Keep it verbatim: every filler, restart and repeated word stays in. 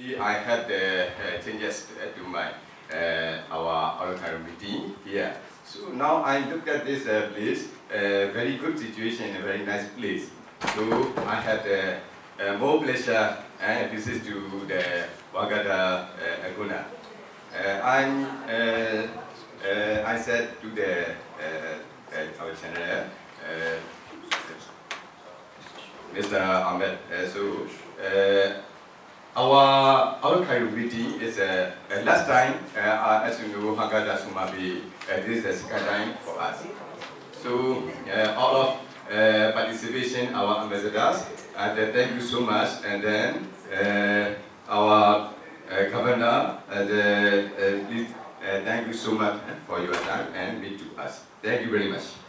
Recently, I had the uh, changes to my uh, our our community here. So now I look at this uh, place, a uh, very good situation, a very nice place. So I had uh, uh, more pleasure and visit to the Wagada uh, Aguna. Uh, I'm, uh, uh, I said to the uh, uh, our channel, uh, Mister Ahmed, uh, so uh, our our community is uh, uh, last time, uh, as you know, Haggadah Sumabi, uh, this is the second time for us. So uh, all of uh, participation, our ambassadors, and uh, thank you so much. And then uh, our uh, governor, and, uh, uh, please, uh, thank you so much for your time and meet to us. Thank you very much.